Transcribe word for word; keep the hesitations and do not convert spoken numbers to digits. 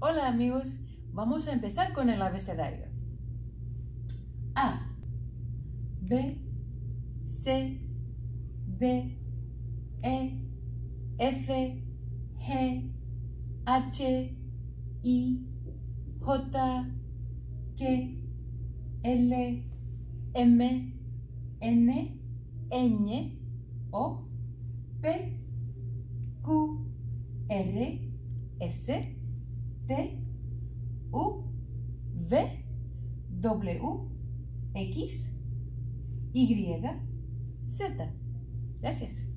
Hola amigos, vamos a empezar con el abecedario. A, B, C, D, E, F, G, H, I, J, K, L, M, N, Ñ, O, P, Q, R, S, T, U, V, W, X, Y, Z. Gracias.